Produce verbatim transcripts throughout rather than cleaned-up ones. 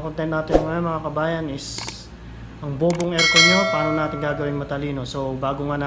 Content natin ngayon mga kabayan is ang bobong aircon nyo, paano natin gagawing matalino. So bago nga na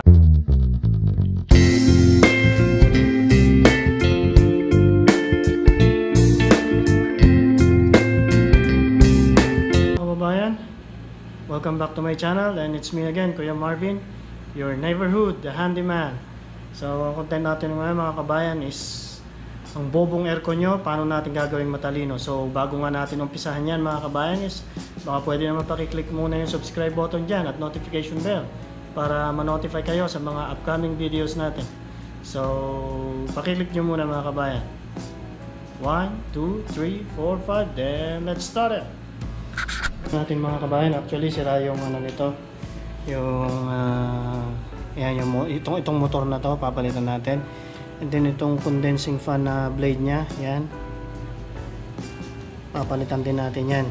kababayan, welcome back to my channel, and it's me again, Kuya Marvin, your neighborhood, the handyman. So ang content natin ngayon mga kabayan is ang bobong aircon nyo, paano natin gagawing matalino. So bago nga natin umpisahan yan mga kabayan is baka pwede naman pakiclick muna yung subscribe button dyan at notification bell para ma-notify kayo sa mga upcoming videos natin. So pakiclick nyo muna mga kabayan. one, two, three, four, five, then let's start it natin mga kabayan. Actually sira yung ano nito, yung uh, yan, yung, itong, itong motor na to papalitan natin. And then itong condensing fan na blade nya, yan, papalitan din natin yan.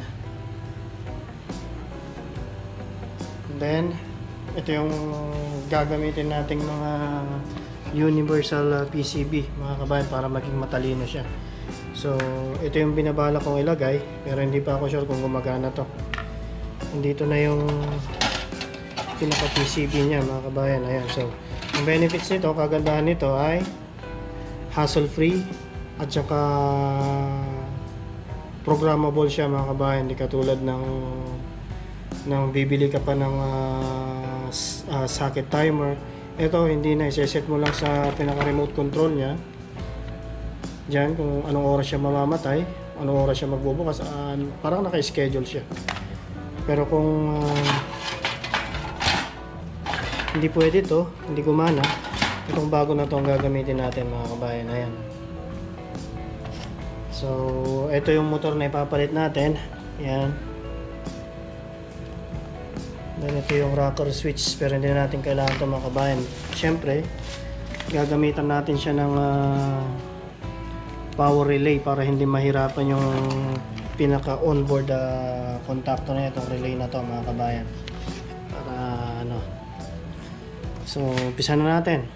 And then ito yung gagamitin nating mga universal P C B mga kabayan para maging matalino siya. So ito yung binabala kong ilagay, pero hindi pa ako sure kung gumagana to. Dito na yung pinaka P C B nya mga kabayan. Ayan, so ang benefits nito, kagandahan nito ay hassle free at saka programmable siya mga kabayan. Hindi katulad ng ng bibili ka pa ng uh, uh, socket timer. Ito hindi na, iseset mo lang sa pinaka remote control nya dyan kung anong oras siya mamamatay, anong oras siya magbubukas. Uh, parang naka-schedule siya. Pero kung uh, hindi pwede to, hindi gumana, itong bago na to ang gagamitin natin mga kabayan. Ayan. So ito yung motor na ipapalit natin. Ayan. Then ito yung rocker switch, pero hindi na natin kailangan ito mga kabayan. Siyempre gagamitan natin siya ng uh, power relay para hindi mahirapan yung pinaka onboard uh, contactor na itong relay na to mga kabayan. Para ano, so umpisa na natin.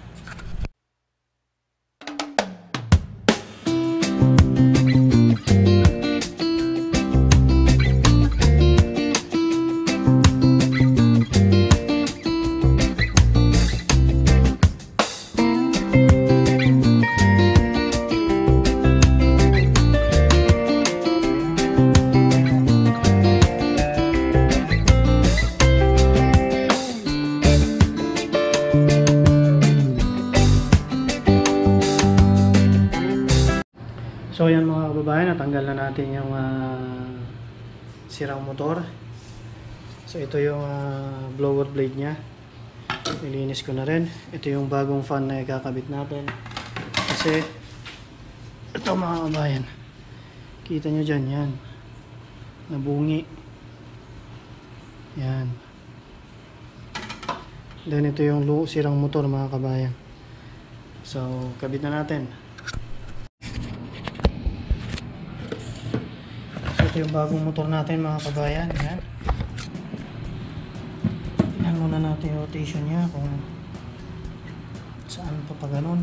So yan mga kababayan, natanggal na natin yung uh, sirang motor. So ito yung uh, blower blade nya, nilinis ko na rin. Ito yung bagong fan na ikakabit natin. Kasi ito mga kababayan, kita nyo dyan, yan, nabungi. Yan. Then ito yung sirang motor mga kababayan. So kabit na natin. Ito yung bagong motor natin mga kabayan. Yan. Tingnan muna natin yung rotation nya kung saan pa pa ganun.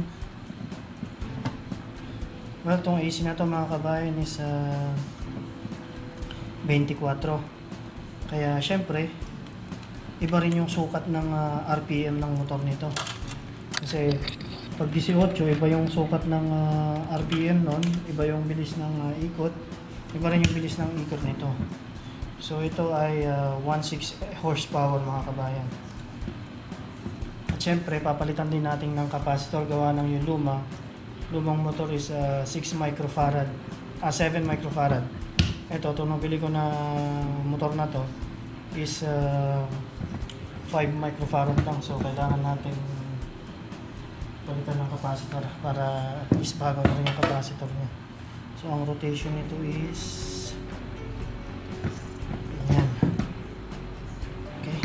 Well, itong A C na to mga kabayan is uh, twenty-four. Kaya syempre iba rin yung sukat ng uh, R P M ng motor nito. Kasi pag eighteen, iba yung sukat ng uh, R P M nun, iba yung bilis ng uh, ikot, iba rin yung bilis ng ikot nito. So ito ay uh, sixteen horsepower mga kabayan. At syempre papalitan din natin ng capacitor, gawa ng yung luma. Lumang motor is uh, six microfarad, ah, seven microfarad. Ito, ito nabili ko na motor na to is uh, five microfarad lang. So kailangan natin palitan ng capacitor para at least bago na rin yung capacitor niya. So ang rotation nito is yan. Okay.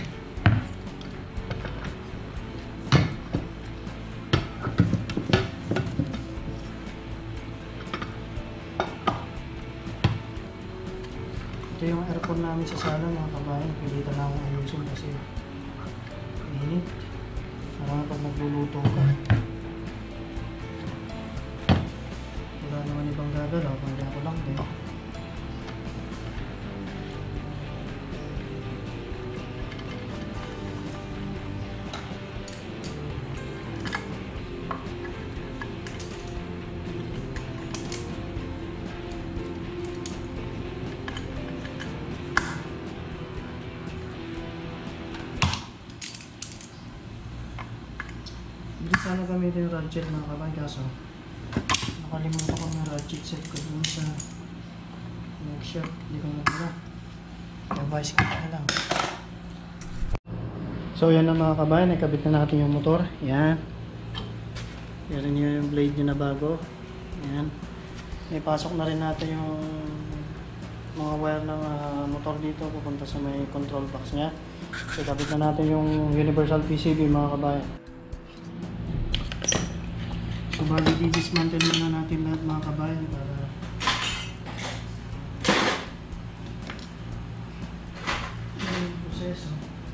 Ito yung aircon namin sa sala mga kabayan. Pilitan na akong ayusin kasi init. Parang pag nagluluto ka, wala naman ibang gagalaw, kundi ako lang din. sana gamitin yung ratchet mga kabayan, kaso nakalimutan ko yung ratchet set ko dun sa workshop. Hindi ko nagdala. Kaya bicycle na lang. So yan na mga kabayan, ikabit na natin yung motor. Yan. Yan rin yung blade nyo na bago. Yan. May pasok na rin natin yung mga wire ng uh, motor dito pupunta sa may control box nya. So ikabit na natin yung universal P C B mga kabayan. So bali di-dismantle muna natin lahat mga kabayan para yung proseso.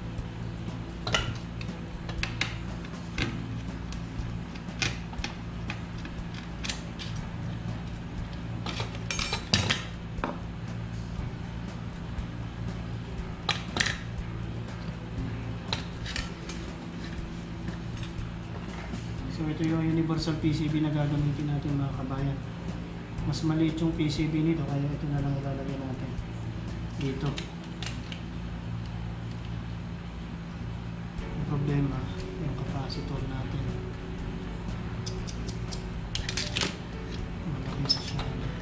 So ito yung universal P C B na gagamitin natin mga kabayan. Mas maliit yung P C B nito kaya ito na lang ilalagay natin dito. Yung problema yung capacitor natin. Malaki na siya.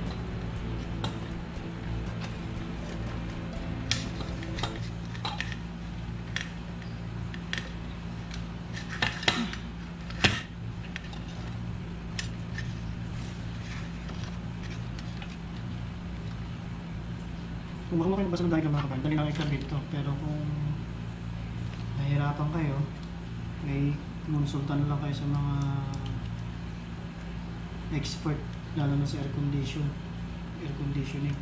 Kung baka kayo nabasa ng diagram mga kabayan, dali lang ikabit ito. Pero kung nahihirapan kayo, may konsultan lang kayo sa mga expert, lalo na sa air condition, air conditioning.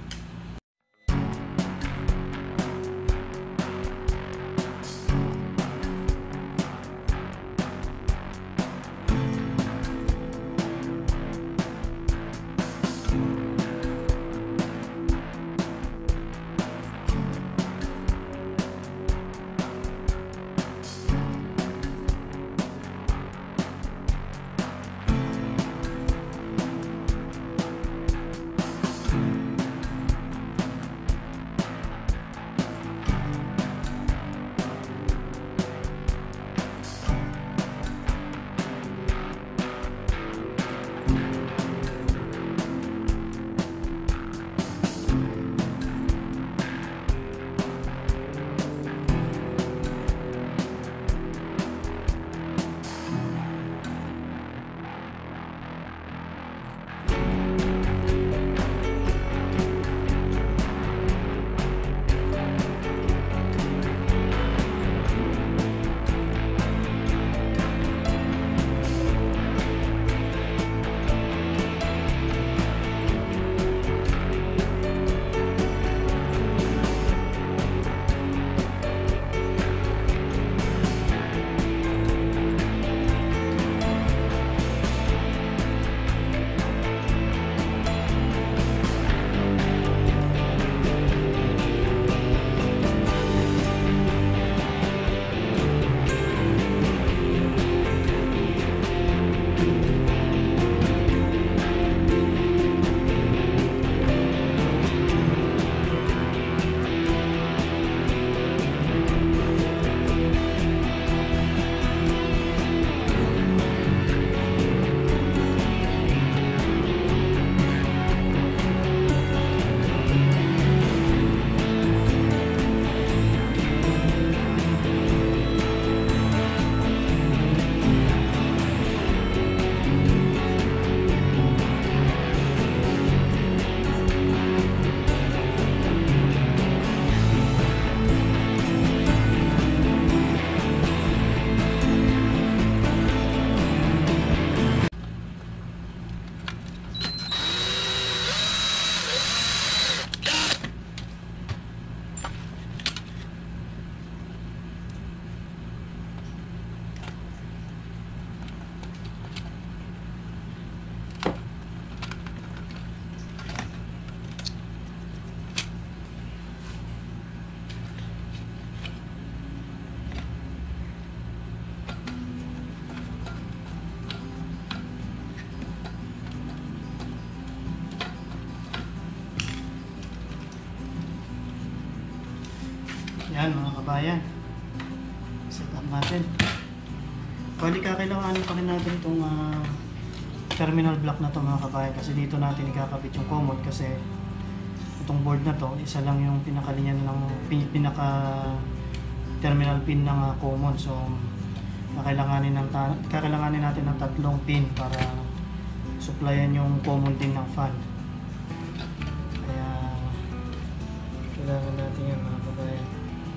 Yan mga kabayan, set up natin. Bali kakailanganin pa rin natin itong uh, terminal block na to mga kabayan, kasi dito natin ikakabit yung common, kasi itong board na to, isa lang yung pinakalinya ng pinaka terminal pin ng uh, common. So kakailanganin, ng kakailanganin natin ng tatlong pin para supplyan yung common din ng fan. Kaya kailangan natin yan mga kabayan.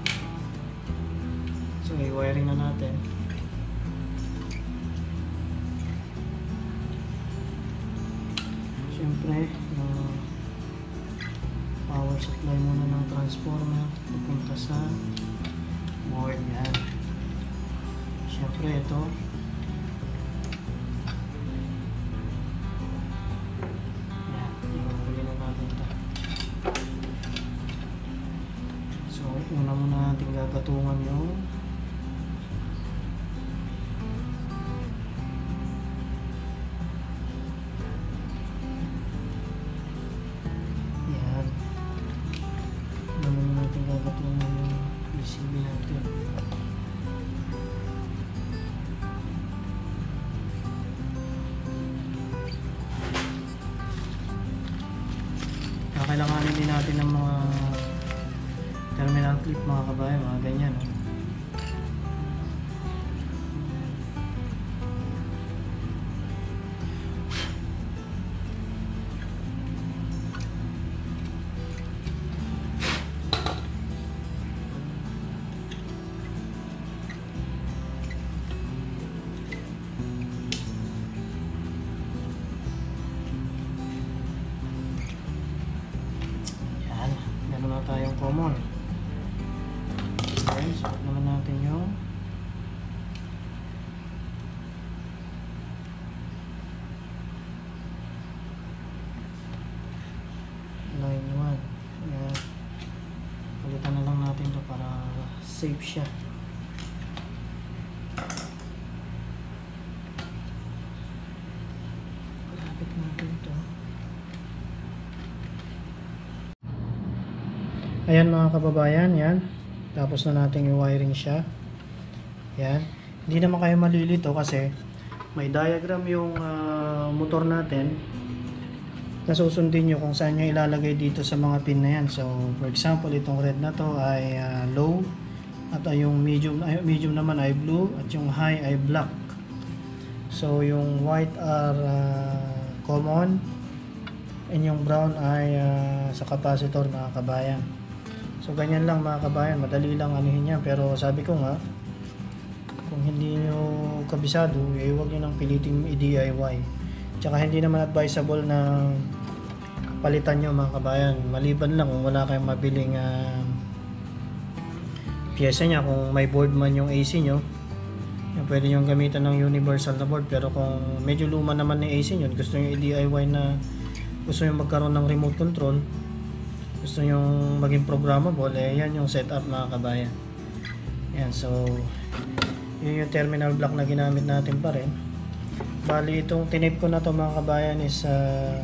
So i-wiring na natin. Siyempre yung power supply muna ng transformer pupunta sa board yan. Siyempre ito yan, iuuli na natin ito. So una muna natin gagatungan yung yan, una muna natin gagatungan yung P C B natin. Kailanganin din natin ng mga terminal clip mga kabayan, mga ganyan. Oh. Na tayong common. Okay, suot naman natin yung line one. Ayan. Palitan na lang natin ito para safe siya. Palapit natin ito. Ayan mga kababayan, yan. Tapos na natin yung wiring siya. Yan. Hindi naman kayo malilito kasi may diagram yung uh, motor natin. Nasusundin nyo kung saan nyo ilalagay dito sa mga pin na yan. So, for example, itong red na to ay uh, low. At uh, yung medium, ay, medium naman ay blue. At yung high ay black. So, yung white are uh, common. And yung brown ay uh, sa capacitor mga kabayan. So ganyan lang mga kabayan, madali lang anuhin yan. Pero sabi ko nga, kung hindi nyo kabisado, eh huwag nyo nang piliting i-D I Y. Tsaka hindi naman advisable na palitan nyo mga kabayan. Maliban lang kung wala kayong mabiling uh, pyesa nya. Kung may board man yung A C nyo, yung pwede nyo gamitan ng universal na board. Pero kung medyo luma naman ng A C nyo, gusto nyo i-D I Y na, gusto nyo magkaroon ng remote control, gusto nyo maging programmable, eh yan yung setup mga kabayan. Yan, so yun yung terminal block na ginamit natin pa rin. Bali itong tinip ko na to mga kabayan is uh,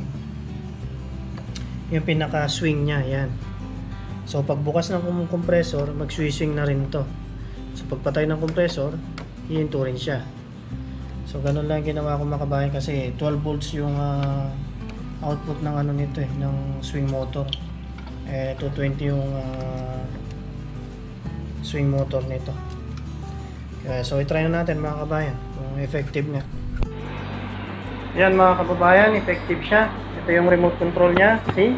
yung pinaka swing nya, yan. So pagbukas ng compressor, mag swing na rin to. So pagpatay ng compressor, hihinto rin siya. So ganun lang ginawa ko mga kabayan, kasi twelve volts yung uh, output ng ano nito eh, ng swing motor. Eh two twenty yung uh, swing motor nito. Okay, so i-try na natin mga kabayan kung effective nga. Yan mga kababayan, effective siya. Ito yung remote control nya, see?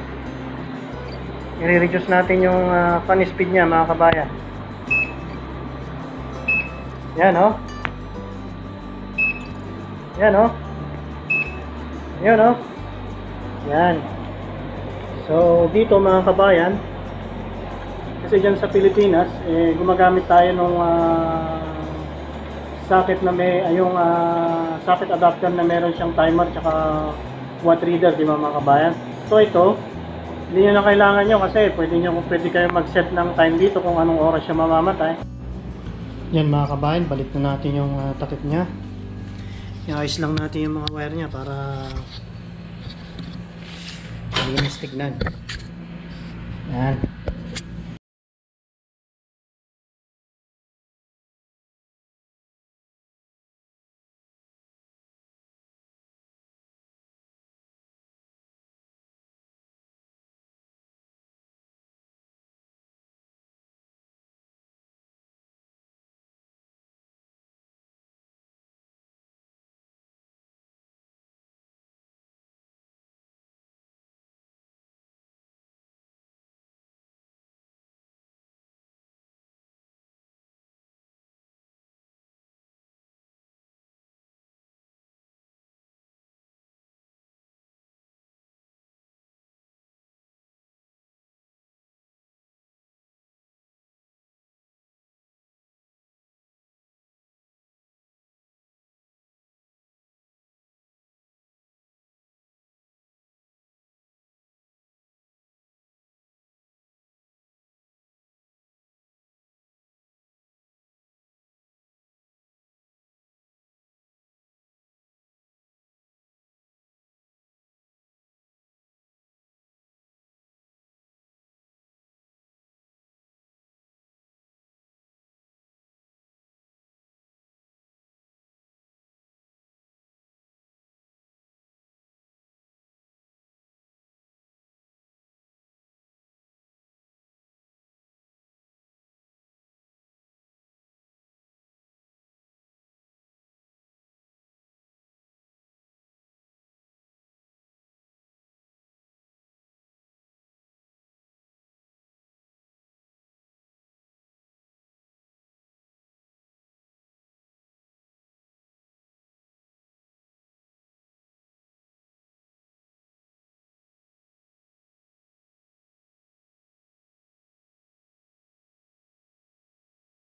I-reduce natin yung uh, fan speed nya mga kabayan. Yan oh. Yan oh. Yan oh. Yan. So dito mga kabayan, kasi dyan sa Pilipinas eh, gumagamit tayo ng uh, socket na may ay, yung uh, socket adapter na meron siyang timer tsaka watt reader, di ba mga kabayan? So ito, hindi nyo na kailangan nyo kasi pwede, nyo, pwede kayo mag-set ng time dito kung anong oras siya mamamatay. Yan mga kabayan, balik na natin yung uh, takip nya. I-ayos lang natin yung mga wire nya para malinis tignan. Yan.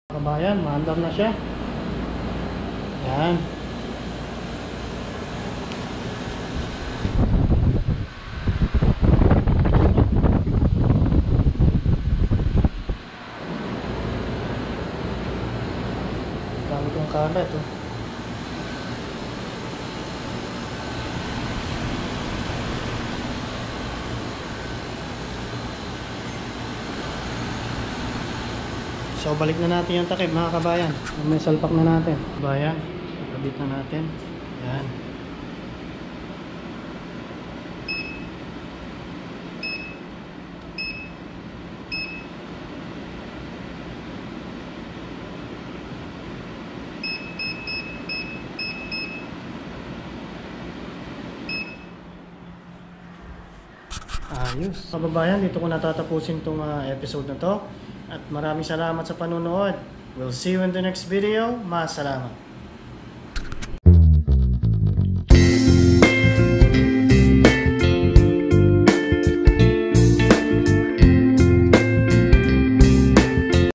Kabayan, maandar na siya. Yan. Dami kong kalat oh. So balik na natin yung takip mga kabayan. May salpak na natin. Kabayan, kabit na natin. Yan. Ayos. Kababayan, dito ko natatapusin tong uh, episode na to. At maraming salamat sa panonood. We'll see you in the next video. Masalamat.